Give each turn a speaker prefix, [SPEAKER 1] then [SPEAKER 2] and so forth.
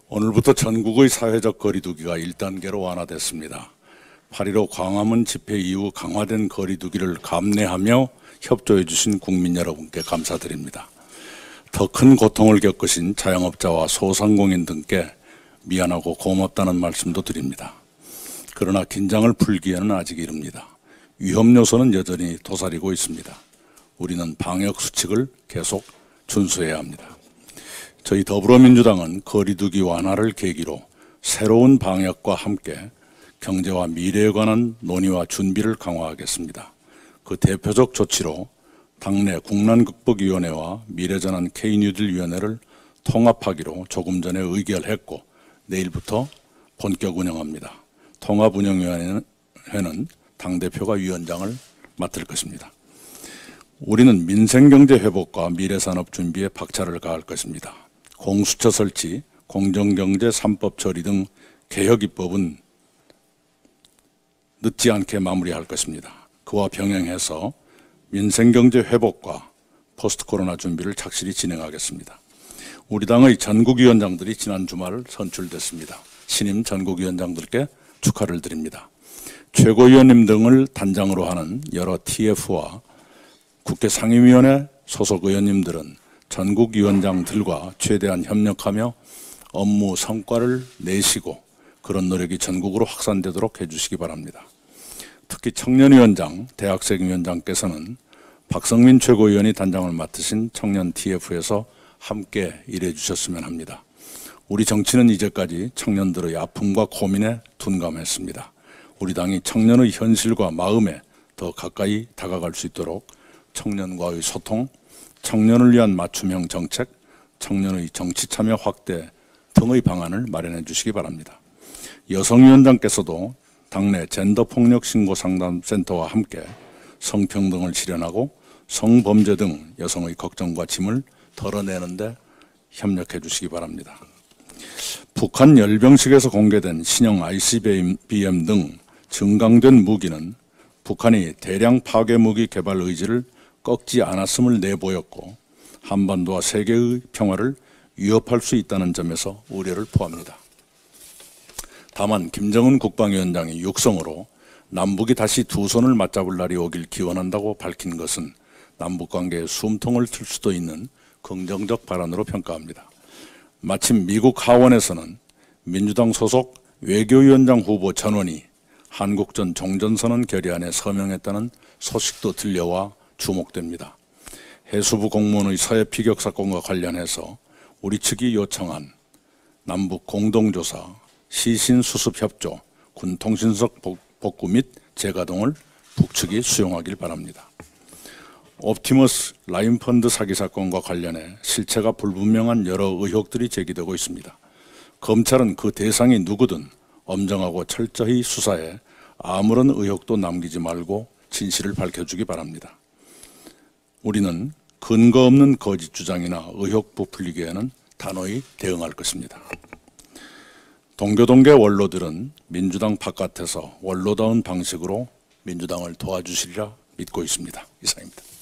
[SPEAKER 1] 오늘부터 전국의 사회적 거리두기가 1단계로 완화됐습니다. 8.15 광화문 집회 이후 강화된 거리두기를 감내하며 협조해 주신 국민 여러분께 감사드립니다. 더 큰 고통을 겪으신 자영업자와 소상공인 등께 미안하고 고맙다는 말씀도 드립니다. 그러나 긴장을 풀기에는 아직 이릅니다. 위험 요소는 여전히 도사리고 있습니다. 우리는 방역 수칙을 계속 준수해야 합니다. 저희 더불어민주당은 거리두기 완화를 계기로 새로운 방역과 함께 경제와 미래에 관한 논의와 준비를 강화하겠습니다. 그 대표적 조치로 당내 국난극복위원회와 미래전환 K뉴딜위원회를 통합하기로 조금 전에 의결했고 내일부터 본격 운영합니다. 통합운영위원회는 당대표가 위원장을 맡을 것입니다. 우리는 민생경제 회복과 미래산업 준비에 박차를 가할 것입니다. 공수처 설치, 공정경제 3법 처리 등 개혁 입법은 늦지 않게 마무리할 것입니다. 그와 병행해서 민생경제 회복과 포스트 코로나 준비를 착실히 진행하겠습니다. 우리 당의 전국위원장들이 지난 주말 선출됐습니다. 신임 전국위원장들께 축하를 드립니다. 최고위원님 등을 단장으로 하는 여러 TF와 국회 상임위원회 소속 의원님들은 전국위원장들과 최대한 협력하며 업무 성과를 내시고 그런 노력이 전국으로 확산되도록 해주시기 바랍니다. 특히 청년위원장, 대학생위원장께서는 박성민 최고위원이 단장을 맡으신 청년 TF에서 함께 일해 주셨으면 합니다. 우리 정치는 이제까지 청년들의 아픔과 고민에 둔감했습니다. 우리 당이 청년의 현실과 마음에 더 가까이 다가갈 수 있도록 청년과의 소통, 청년을 위한 맞춤형 정책, 청년의 정치 참여 확대 등의 방안을 마련해 주시기 바랍니다. 여성위원장께서도 당내 젠더폭력신고상담센터와 함께 성평등을 실현하고 성범죄 등 여성의 걱정과 짐을 덜어내는 데 협력해 주시기 바랍니다. 북한 열병식에서 공개된 신형 ICBM 등 증강된 무기는 북한이 대량 파괴 무기 개발 의지를 꺾지 않았음을 내보였고 한반도와 세계의 평화를 위협할 수 있다는 점에서 우려를 포함합니다. 다만 김정은 국방위원장이 육성으로 남북이 다시 두 손을 맞잡을 날이 오길 기원한다고 밝힌 것은 남북관계에 숨통을 틀 수도 있는 긍정적 발언으로 평가합니다. 마침 미국 하원에서는 민주당 소속 외교위원장 후보 전원이 한국전 종전선언 결의안에 서명했다는 소식도 들려와 주목됩니다. 해수부 공무원의 서해 피격 사건과 관련해서 우리 측이 요청한 남북 공동조사, 시신수습협조, 군통신석 복구 및 재가동을 북측이 수용하길 바랍니다. 옵티머스 라인펀드 사기 사건과 관련해 실체가 불분명한 여러 의혹들이 제기되고 있습니다. 검찰은 그 대상이 누구든 엄정하고 철저히 수사해 아무런 의혹도 남기지 말고 진실을 밝혀주기 바랍니다. 우리는 근거 없는 거짓 주장이나 의혹 부풀리기에는 단호히 대응할 것입니다. 동교동계 원로들은 민주당 바깥에서 원로다운 방식으로 민주당을 도와주시리라 믿고 있습니다. 이상입니다.